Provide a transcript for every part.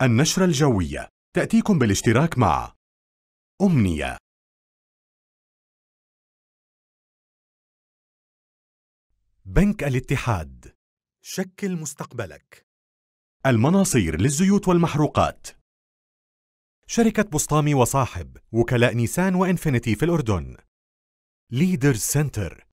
النشرة الجوية تأتيكم بالاشتراك مع أمنية. بنك الاتحاد، شكل مستقبلك. المناصير للزيوت والمحروقات. شركة بسطامي وصاحب، وكلاء نيسان وإنفينيتي في الأردن. ليدرز سنتر.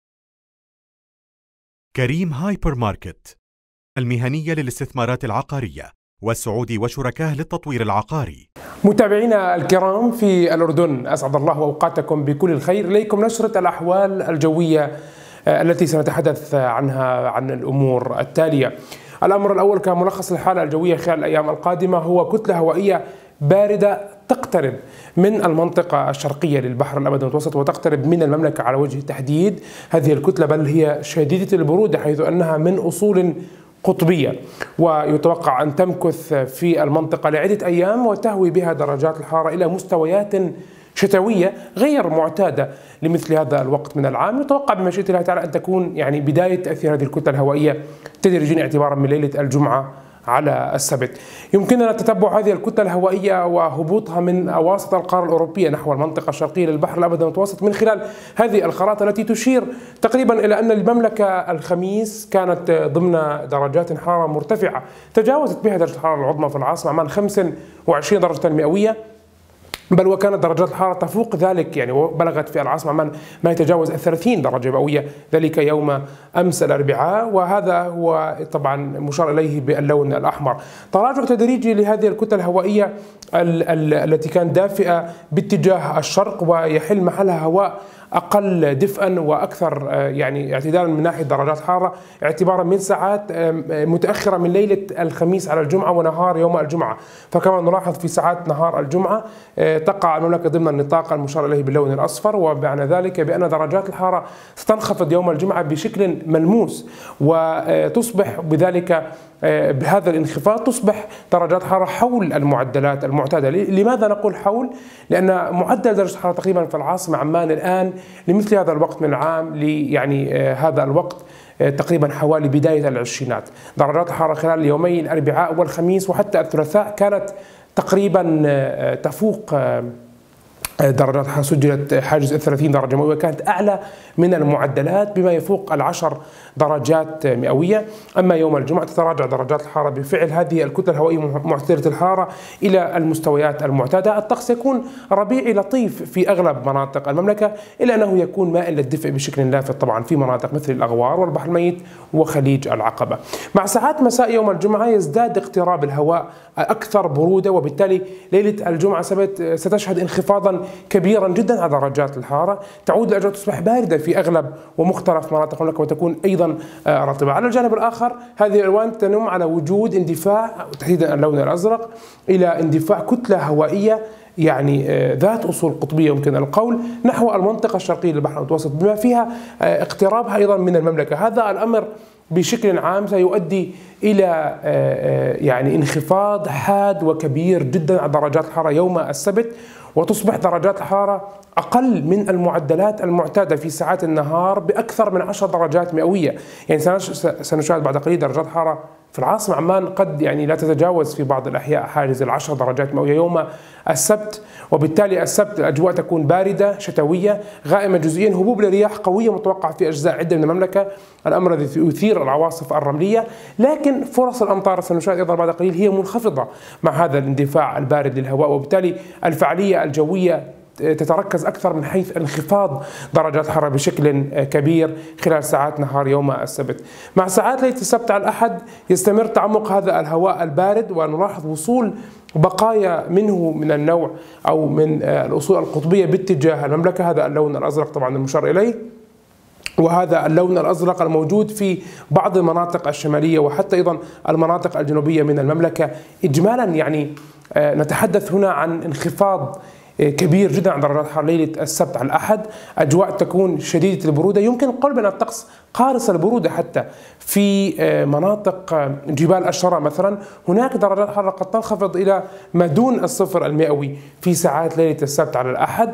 كريم هايبر ماركت، المهنية للاستثمارات العقارية، والسعودي وشركاه للتطوير العقاري. متابعينا الكرام في الأردن، أسعد الله أوقاتكم بكل الخير. إليكم نشرة الأحوال الجوية التي سنتحدث عنها عن الأمور التالية. الأمر الأول كملخص الحالة الجوية خلال الأيام القادمة هو كتلة هوائية باردة تقترب من المنطقة الشرقية للبحر الأبيض المتوسط وتقترب من المملكة على وجه التحديد. هذه الكتلة بل هي شديدة البرودة حيث أنها من أصول قطبية، ويتوقع أن تمكث في المنطقة لعدة أيام وتهوي بها درجات الحرارة إلى مستويات شتوية غير معتادة لمثل هذا الوقت من العام. يتوقع بمشيئة الله تعالى أن تكون بداية تأثير هذه الكتلة الهوائية تدريجيا اعتبارا من ليلة الجمعة على السبت. يمكننا تتبع هذه الكتلة الهوائية وهبوطها من أواسط القارة الأوروبية نحو المنطقة الشرقية للبحر الأبيض المتوسط من خلال هذه الخرائط التي تشير تقريبا إلى أن المملكة الخميس كانت ضمن درجات حرارة مرتفعة، تجاوزت بها درجة الحرارة العظمى في العاصمة عمان 25 درجة مئوية، بل وكانت درجات الحرارة تفوق ذلك، وبلغت في العاصمة عمان ما يتجاوز 30 درجة مئوية ذلك يوم أمس الأربعاء، وهذا هو طبعا مشار إليه باللون الأحمر. تراجع تدريجي لهذه الكتل الهوائية التي كانت دافئة باتجاه الشرق ويحل محلها هواء أقل دفئا وأكثر اعتدالا من ناحية درجات الحرارة اعتبارا من ساعات متأخرة من ليلة الخميس على الجمعة ونهار يوم الجمعة. فكما نلاحظ في ساعات نهار الجمعة تقع المملكة ضمن النطاق المشار إليه باللون الأصفر، ومعنى ذلك بأن درجات الحرارة ستنخفض يوم الجمعة بشكل ملموس، وتصبح بذلك بهذا الانخفاض تصبح درجات الحرارة حول المعدلات المعتادة. لماذا نقول حول؟ لأن معدل درجة الحرارة تقريبا في العاصمة عمان الآن لمثل هذا الوقت من العام هذا الوقت تقريبا حوالي بداية العشرينات. درجات الحرارة خلال اليومين الأربعاء والخميس وحتى الثلاثاء كانت تقريبا تفوق درجات الحرارة، سجلت حاجز 30 درجة مئوية، كانت أعلى من المعدلات بما يفوق 10 درجات مئوية. أما يوم الجمعة تتراجع درجات الحرارة بفعل هذه الكتل الهوائية معتدلة الحرارة إلى المستويات المعتادة. الطقس يكون ربيعي لطيف في أغلب مناطق المملكة، إلا أنه يكون مائل للدفء بشكل لافت طبعا في مناطق مثل الأغوار والبحر الميت وخليج العقبة. مع ساعات مساء يوم الجمعة يزداد اقتراب الهواء أكثر برودة، وبالتالي ليلة الجمعة ستشهد انخفاضا كبيرا جدا على درجات الحرارة. تعود الأجواء تصبح باردة في أغلب ومختلف مناطق المملكة وتكون أيضا رطبة. على الجانب الآخر هذه الألوان تنم على وجود اندفاع، تحديدا اللون الأزرق، إلى اندفاع كتلة هوائية ذات أصول قطبية يمكن القول نحو المنطقة الشرقية للبحر المتوسط بما فيها اقترابها أيضا من المملكة. هذا الأمر بشكل عام سيؤدي إلى انخفاض حاد وكبير جدا على درجات الحرارة يوم السبت، وتصبح درجات الحرارة أقل من المعدلات المعتادة في ساعات النهار بأكثر من 10 درجات مئوية. سنشاهد بعد قليل درجات حرارة في العاصمة عمان قد لا تتجاوز في بعض الأحياء حاجز 10 درجات مئوية يوم السبت، وبالتالي السبت الأجواء تكون باردة شتوية غائمة جزئيا، هبوب لرياح قوية متوقع في أجزاء عدة من المملكة، الأمر الذي يثير العواصف الرملية، لكن فرص الأمطار سنشاهد أيضا بعد قليل هي منخفضة مع هذا الاندفاع البارد للهواء، وبالتالي الفعالية الجوية تتركز أكثر من حيث انخفاض درجات الحرارة بشكل كبير خلال ساعات نهار يوم السبت. مع ساعات ليلة السبت على الأحد يستمر تعمق هذا الهواء البارد، ونلاحظ وصول بقايا منه من النوع أو من الأصول القطبية باتجاه المملكة. هذا اللون الأزرق طبعا المشار إليه، وهذا اللون الأزرق الموجود في بعض المناطق الشمالية وحتى أيضا المناطق الجنوبية من المملكة. إجمالا نتحدث هنا عن انخفاض كبير جدا عن درجات الحرارة ليلة السبت على الأحد. أجواء تكون شديدة البرودة، يمكن القول بأن الطقس قارصة البرودة حتى في مناطق جبال الشرى مثلا هناك درجات حرارة قد تنخفض إلى ما دون الصفر المئوي في ساعات ليلة السبت على الأحد.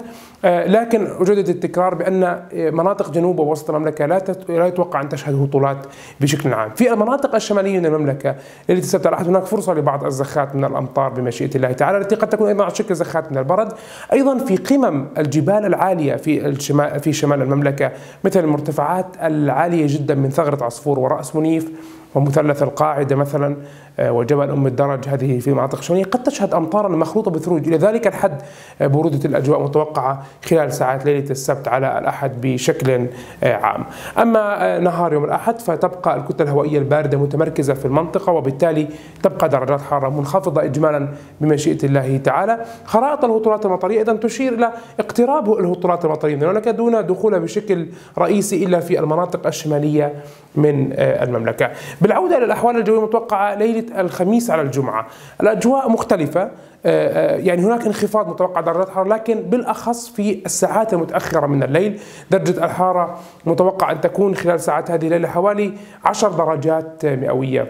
لكن أجدد التكرار بأن مناطق جنوب ووسط المملكة لا يتوقع أن تشهد هطولات بشكل عام. في المناطق الشمالية من المملكة ليلة السبت على الأحد هناك فرصة لبعض الزخات من الأمطار بمشيئة الله تعالى، التي قد تكون أيضا على شكل زخات من البرد. أيضا في قمم الجبال العالية في شمال المملكة مثل المرتفعات العالية جدا من ثغرة عصفور ورأس منيف ومثلث القاعدة مثلا وجبل أم الدرج، هذه في مناطق شمالية قد تشهد أمطارا مخلوطة بثلوج. إلى ذلك الحد برودة الأجواء متوقعة خلال ساعات ليلة السبت على الأحد بشكل عام. أما نهار يوم الأحد فتبقى الكتلة الهوائية الباردة متمركزة في المنطقة، وبالتالي تبقى درجات حرارة منخفضة إجمالا بمشيئة الله تعالى. خرائط الهطولات المطرية إذن تشير إلى اقتراب الهطولات المطرية من المملكة دون دخولها بشكل رئيسي إلا في المناطق الشمالية من المملكة. بالعودة إلى الأحوال الجوية المتوقعة ليلة الخميس على الجمعة، الأجواء مختلفة، يعني هناك انخفاض متوقع درجات الحرارة، لكن بالأخص في الساعات المتأخرة من الليل درجة الحرارة متوقع أن تكون خلال ساعات هذه الليلة حوالي 10 درجات مئوية.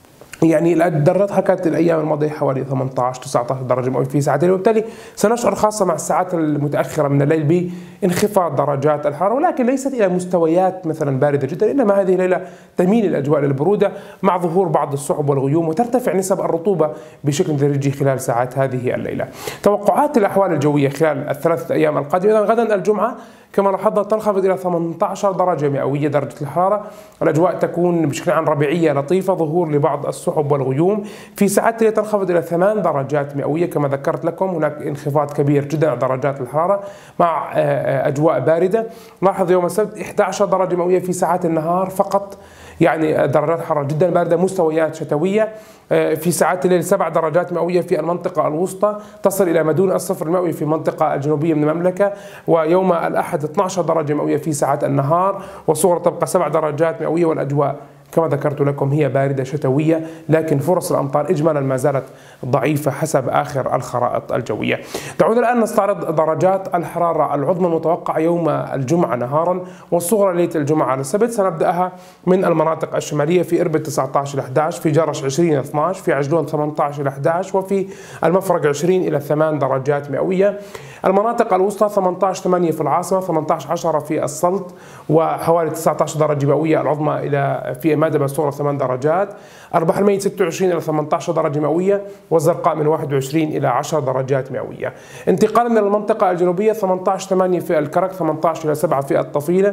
يعني الدرجات كانت الأيام الماضية حوالي 18-19 درجة مئوية في ساعات الليل، وبالتالي سنشعر خاصة مع الساعات المتأخرة من الليل بانخفاض درجات الحرارة، ولكن ليست إلى مستويات مثلا باردة جدا، إنما هذه الليلة تميل الأجواء للبرودة مع ظهور بعض السحب والغيوم، وترتفع نسب الرطوبة بشكل تدريجي خلال ساعات هذه الليلة. توقعات الأحوال الجوية خلال الثلاثة أيام القادمة، غدا الجمعة كما لاحظنا تنخفض إلى 18 درجة مئوية درجة الحرارة، الأجواء تكون بشكل عام ربيعية لطيفة، ظهور لبعض السحب والغيوم. في ساعات الليل تنخفض إلى 8 درجات مئوية كما ذكرت لكم، هناك انخفاض كبير جدا درجات الحرارة مع أجواء باردة. لاحظ يوم السبت 11 درجة مئوية في ساعات النهار فقط، يعني درجات حرارة جدا باردة، مستويات شتوية. في ساعات الليل 7 درجات مئوية في المنطقة الوسطى، تصل إلى ما دون الصفر المئوي في المنطقة الجنوبية من المملكة. ويوم الأحد 12 درجة مئوية في ساعات النهار، والصغرى تبقى 7 درجات مئوية، والأجواء كما ذكرت لكم هي باردة شتوية، لكن فرص الأمطار إجمالا ما زالت ضعيفة حسب آخر الخرائط الجوية. دعونا الآن نستعرض درجات الحرارة العظمى المتوقعة يوم الجمعة نهارا والصغرى ليلة الجمعة على السبت. سنبدأها من المناطق الشمالية، في إربد 19 إلى 11، في جرش 20 إلى 12، في عجلون 18 إلى 11، وفي المفرق 20 إلى 8 درجات مئوية. المناطق الوسطى 18-8 في العاصمة، 18-10 في السلط، وحوالي 19 درجة مئوية العظمى إلى في مادبة الصغرى 8 درجات. البحر الميت 26 إلى 18 درجة مئوية، والزرقاء من 21 إلى 10 درجات مئوية. انتقالا من المنطقة الجنوبية 18-8 في الكرك، 18 إلى 7 في الطفيلة،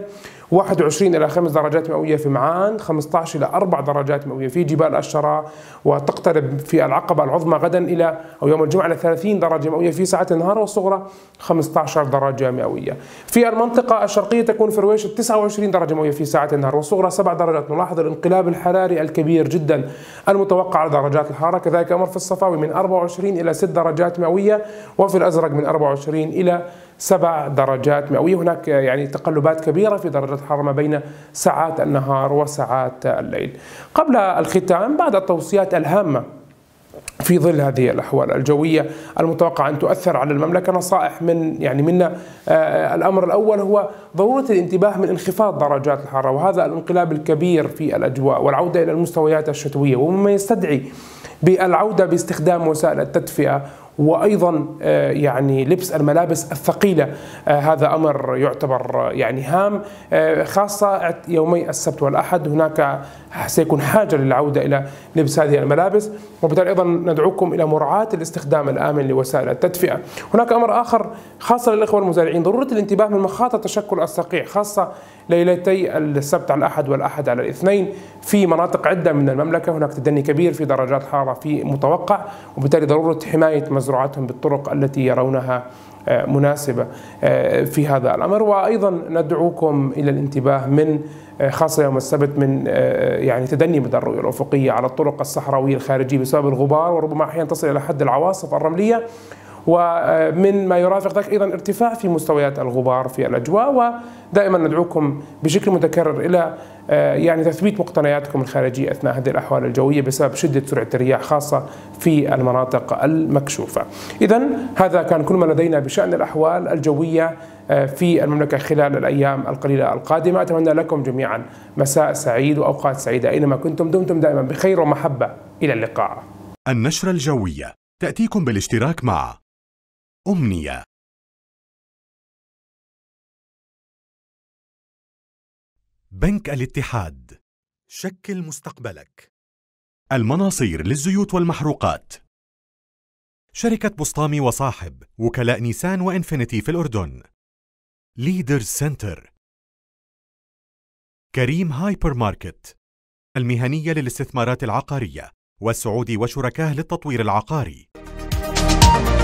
21 إلى 5 درجات مئوية في معان، 15 إلى 4 درجات مئوية في جبال الشرى، وتقترب في العقبة العظمى غدا إلى أو يوم الجمعة إلى 30 درجة مئوية في ساعات النهار، والصغرى 15 درجة مئوية. في المنطقة الشرقية تكون في رويش 29 درجة مئوية في ساعات النهار، والصغرى 7 درجات. نلاحظ الانقلاب الحراري الكبير جدا المتوقع على درجات الحرارة. كذلك أمر في الصفاوي من 24 إلى 6 درجات مئوية، وفي الأزرق من 24 إلى 7 درجات مئوية. هناك يعني تقلبات كبيرة في درجات الحرارة ما بين ساعات النهار وساعات الليل. قبل الختام، بعد التوصيات الهامة في ظل هذه الأحوال الجوية المتوقع أن تؤثر على المملكة، نصائح منا الأمر الأول هو ضرورة الانتباه من انخفاض درجات الحرارة وهذا الانقلاب الكبير في الأجواء والعودة إلى المستويات الشتوية، ومما يستدعي بالعودة باستخدام وسائل التدفئة، وأيضا يعني لبس الملابس الثقيلة. هذا أمر يعتبر يعني هام، خاصة يومي السبت والأحد هناك سيكون حاجة للعودة إلى لبس هذه الملابس، وبالتالي أيضا ندعوكم إلى مراعاة الاستخدام الآمن لوسائل التدفئة. هناك أمر آخر خاصة للإخوة المزارعين، ضرورة الانتباه من مخاطر تشكل الصقيع، خاصة ليلتي السبت على الأحد والأحد على الاثنين في مناطق عدة من المملكة. هناك تدني كبير في درجات الحرارة في متوقع، وبالتالي ضرورة حماية مزروعاتهم بالطرق التي يرونها مناسبة في هذا الأمر. وأيضا ندعوكم إلى الانتباه من خاصة يوم السبت من يعني تدني مدى الرؤية الأفقية على الطرق الصحراوية الخارجية بسبب الغبار، وربما أحيانا تصل إلى حد العواصف الرملية، ومن ما يرافق ذلك أيضا ارتفاع في مستويات الغبار في الأجواء. ودائما ندعوكم بشكل متكرر إلى يعني تثبيت مقتنياتكم الخارجية أثناء هذه الأحوال الجوية بسبب شدة سرعة الرياح خاصة في المناطق المكشوفة. إذن هذا كان كل ما لدينا بشأن الأحوال الجوية في المملكة خلال الأيام القليلة القادمة. أتمنى لكم جميعا مساء سعيد وأوقات سعيدة أينما كنتم. دمتم دائما بخير ومحبة. إلى اللقاء. النشرة الجوية تأتيكم بالاشتراك مع أمنية، بنك الاتحاد، شكل مستقبلك، المناصير للزيوت والمحروقات، شركة بسطامي وصاحب، وكلاء نيسان وإنفينيتي في الأردن، ليدرز سنتر، كريم هايبر ماركت، المهنية للاستثمارات العقارية، والسعودي وشركاه للتطوير العقاري.